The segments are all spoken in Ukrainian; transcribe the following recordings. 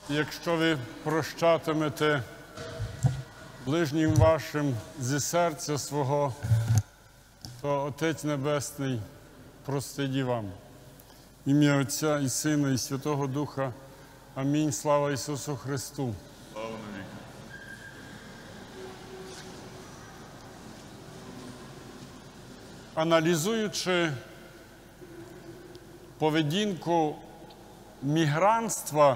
Якщо ви прощатимете ближнім вашим зі серця свого, то Отець Небесний простить і вам. В ім'я Отця і Сина, і Святого Духа. Амінь. Слава Ісусу Христу. Слава навіки. Аналізуючи поведінку мігрантства,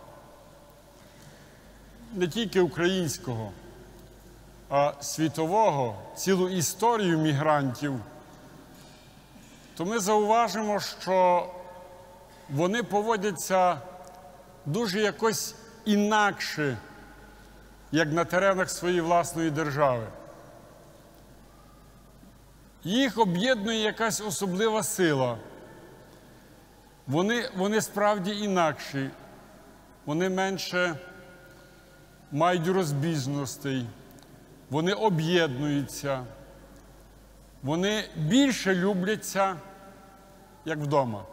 не тільки українського, а світового, цілу історію мігрантів, то ми зауважимо, що вони поводяться дуже якось інакше, як на теренах своєї власної держави. Їх об'єднує якась особлива сила. Вони справді інакші. Вони менше мають розбіжностей. Вони об'єднуються. Вони більше любляться, як вдома.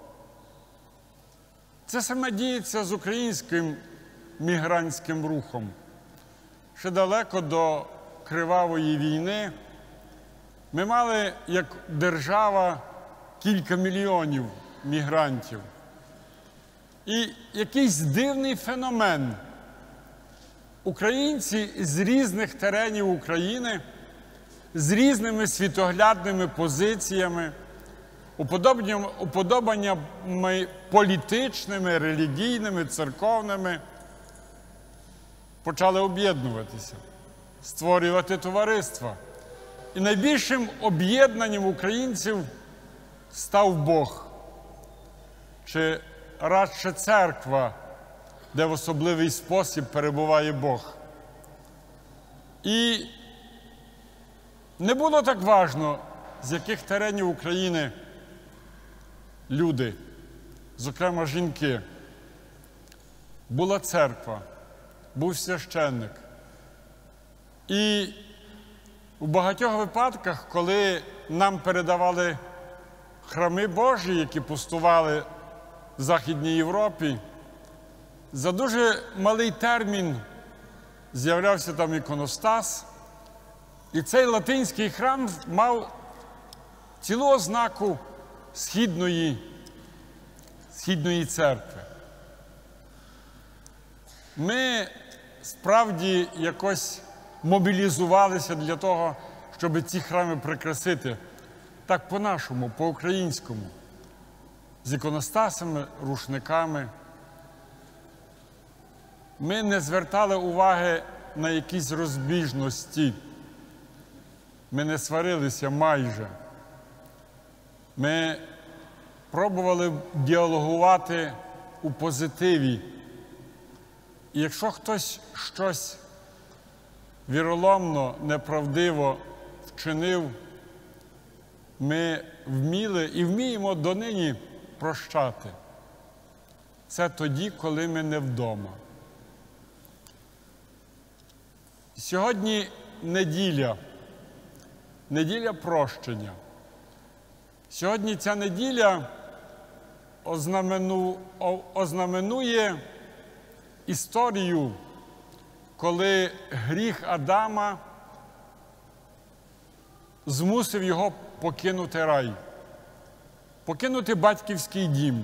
Це саме діється з українським мігрантським рухом. Ще далеко до кривавої війни ми мали, як держава, кілька мільйонів мігрантів. І якийсь дивний феномен. Українці з різних теренів України, з різними світоглядними позиціями, уподобаннями політичними, релігійними, церковними, почали об'єднуватися, створювати товариства. І найбільшим об'єднанням українців став Бог, чи радше церква, де в особливий спосіб перебуває Бог. І не було так важно, з яких теренів України люди, зокрема жінки. Була церква, був священник. І у багатьох випадках, коли нам передавали храми Божі, які пустували в Західній Європі, за дуже малий термін з'являвся там іконостас, і цей латинський храм мав цілу ознаку східної церкви. Ми справді якось мобілізувалися для того, щоб ці храми прикрасити. Так по-нашому, по-українському. З іконостасами, рушниками. Ми не звертали уваги на якісь розбіжності. Ми не сварилися майже. Ми пробували діалогувати у позитиві. І якщо хтось щось віроломно, неправдиво вчинив, ми вміли і вміємо донині прощати. Це тоді, коли ми не вдома. Сьогодні неділя прощення. Сьогодні ця неділя ознаменує історію, коли гріх Адама змусив його покинути рай, покинути батьківський дім.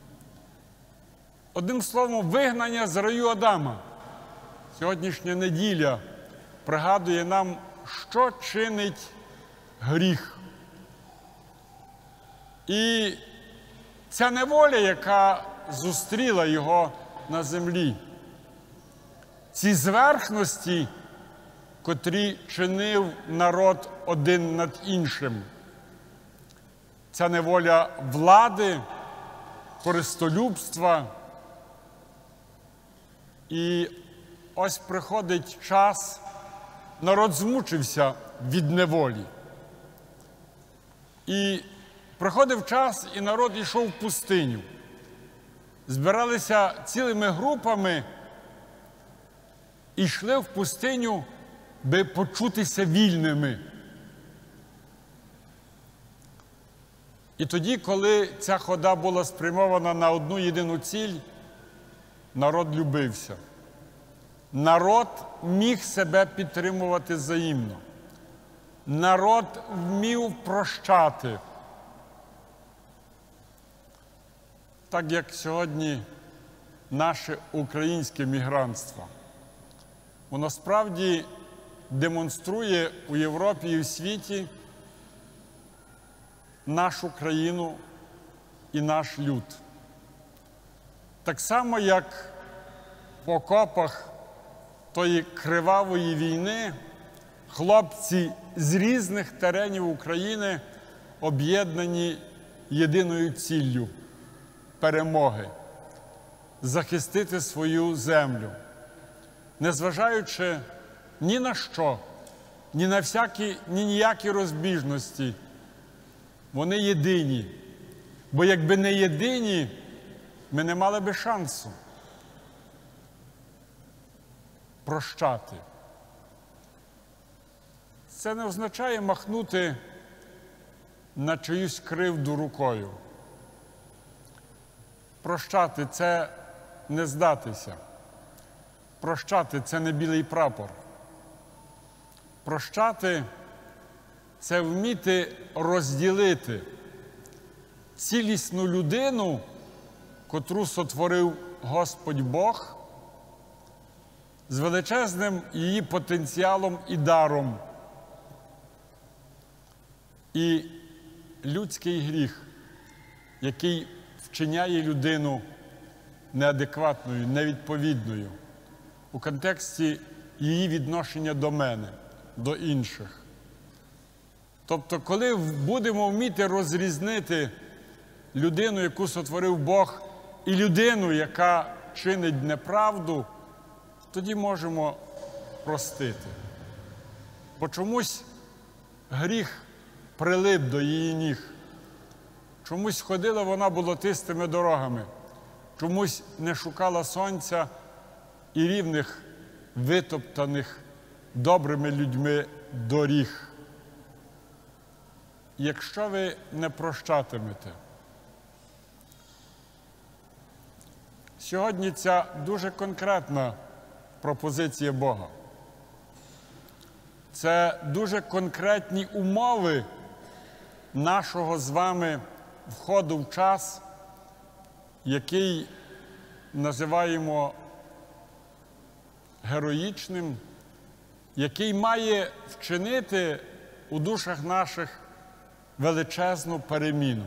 Одним словом, вигнання з раю Адама. Сьогоднішня неділя пригадує нам, що чинить гріх. І ця неволя, яка зустріла його на землі, ці зверхності, котрі чинив народ один над іншим, ця неволя влади, користолюбства. І ось приходить час, народ змучився від неволі. І приходив час, і народ йшов в пустиню. Збиралися цілими групами і йшли в пустиню, би почутися вільними. І тоді, коли ця хода була спрямована на одну єдину ціль, народ любився. Народ міг себе підтримувати взаємно. Народ вмів прощати. Так як сьогодні наше українське мігрантство. Воно справді демонструє у Європі і в світі нашу країну і наш люд. Так само, як в окопах тої кривавої війни хлопці з різних теренів України об'єднані єдиною ціллю – перемоги, захистити свою землю, незважаючи ні на що, ні на ніякі розбіжності. Вони єдині, бо якби не єдині, ми не мали би шансу прощати. Це не означає махнути на чиюсь кривду рукою. Прощати – це не здатися. Прощати – це не білий прапор. Прощати – це вміти розділити цілісну людину, котру сотворив Господь Бог, з величезним її потенціалом і даром. І людський гріх, який вчиняє людину неадекватною, невідповідною у контексті її відношення до мене, до інших. Тобто, коли будемо вміти розрізнити людину, яку сотворив Бог, і людину, яка чинить неправду, тоді можемо простити. Бо чомусь гріх прилип до її ніг. Чомусь ходила вона болотистими дорогами, чомусь не шукала сонця і рівних, витоптаних добрими людьми доріг. Якщо ви не прощатимете, сьогодні ця дуже конкретна пропозиція Бога. Це дуже конкретні умови нашого з вами входу в час, який називаємо героїчним, який має вчинити у душах наших величезну переміну.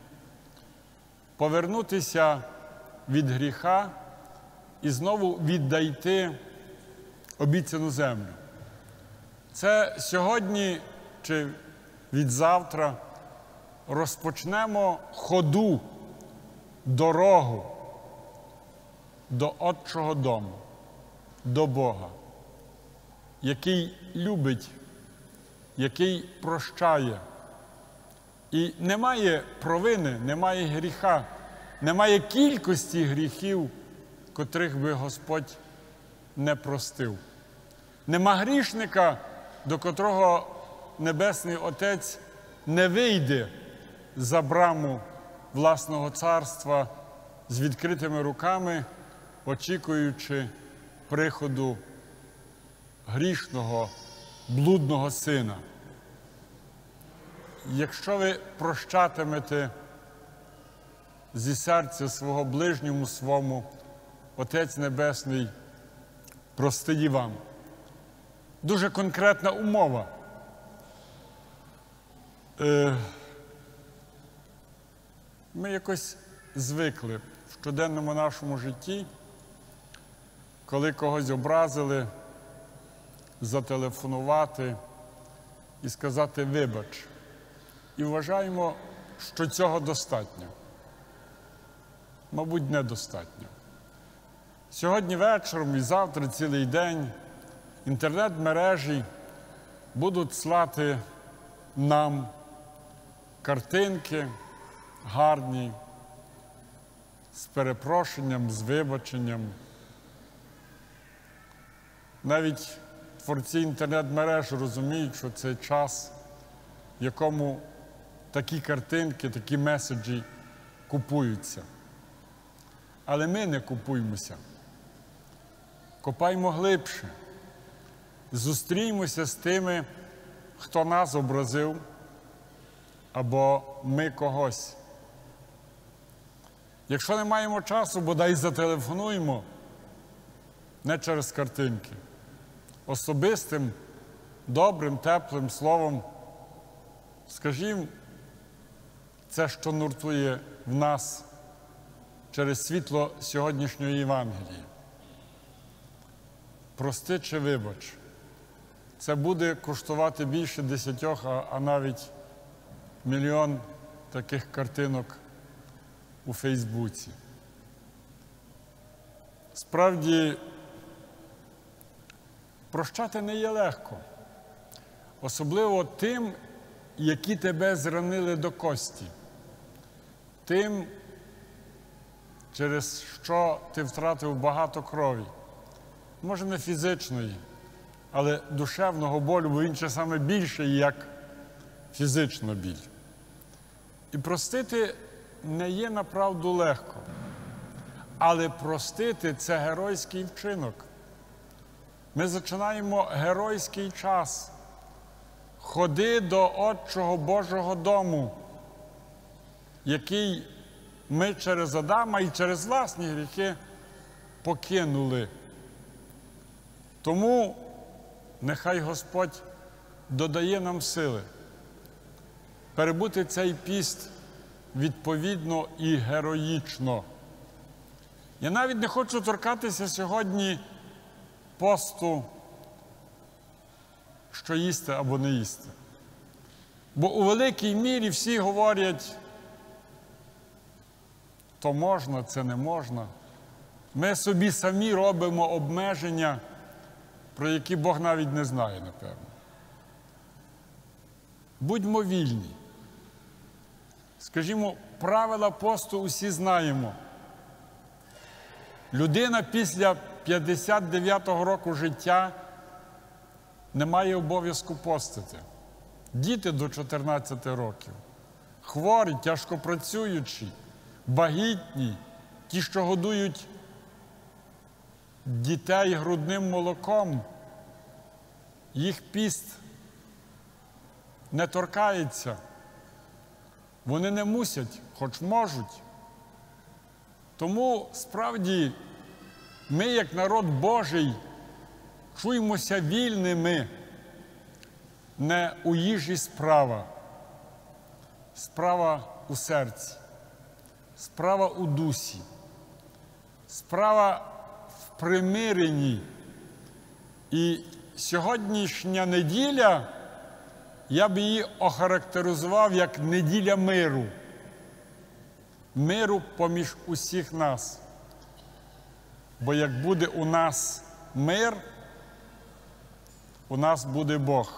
Повернутися від гріха і знову віддайти обіцяну землю. Це сьогодні чи відзавтра розпочнемо ходу, дорогу до Отчого дому, до Бога, який любить, який прощає. І немає провини, немає гріха, немає кількості гріхів, котрих би Господь не простив. Нема грішника, до котрого Небесний Отець не вийде за браму власного царства з відкритими руками, очікуючи приходу грішного, блудного сина. Якщо ви прощатимете зі серця свого ближньому свому, Отець Небесний простить і вам. Дуже конкретна умова. Ми якось звикли в щоденному нашому житті, коли когось образили, зателефонувати і сказати «вибач». І вважаємо, що цього достатньо. Мабуть, недостатньо. Сьогодні вечором і завтра цілий день інтернет-мережі будуть слати нам картинки гарні, з перепрошенням, з вибаченням. Навіть творці інтернет-мереж розуміють, що це час, в якому такі картинки, такі меседжі купуються. Але ми не купуємося. Копаймо глибше. Зустріймося з тими, хто нас образив, або ми когось. Якщо не маємо часу, бодай зателефонуємо, не через картинки. Особистим, добрим, теплим словом скажімо це, що нуртує в нас через світло сьогоднішньої Євангелії. Прости чи вибач. Це буде коштувати більше 10, а навіть мільйон таких картинок у Фейсбуці. Справді, прощати не є легко. Особливо тим, які тебе зранили до кості. Тим, через що ти втратив багато крові. Може, не фізичної, але душевного болю, бо він саме більший, як фізична біль. І простити не є направду легко. Але простити – це геройський вчинок. Ми починаємо геройський час. Ходи до Отчого Божого дому, який ми через Адама і через власні гріхи покинули. Тому нехай Господь додає нам сили перебути цей піст відповідно і героїчно. Я навіть не хочу торкатися сьогодні посту, що їсти або не їсти. Бо у великій мірі всі говорять, то можна, це не можна. Ми собі самі робимо обмеження, про які Бог навіть не знає, напевно. Будьмо вільні. Скажімо, правила посту усі знаємо. Людина після 59-го року життя не має обов'язку постити. Діти до 14 років, хворі, тяжкопрацюючі, вагітні, ті, що годують дітей грудним молоком, їх піст не торкається. Вони не мусять, хоч можуть. Тому, справді, ми, як народ Божий, чуємося вільними. Не у їжі справа. Справа у серці. Справа у дусі. Справа в примиренні. І сьогоднішня неділя, я б її охарактеризував як неділя миру. Миру поміж усіх нас. Бо як буде у нас мир, у нас буде Бог.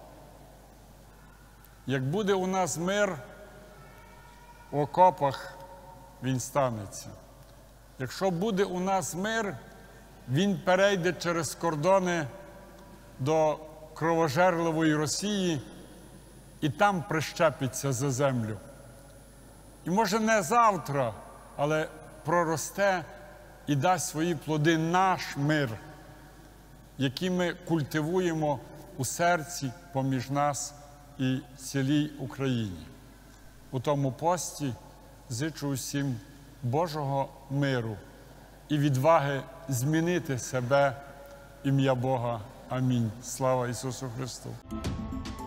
Як буде у нас мир, в окопах він станеться. Якщо буде у нас мир, він перейде через кордони до кровожерливої Росії і там прищепиться за землю. І може не завтра, але проросте і дасть свої плоди наш мир, який ми культивуємо у серці поміж нас і цілій Україні. У тому пості зичу усім Божого миру і відваги змінити себе, ім'я Бога. Амінь. Слава Ісусу Христу!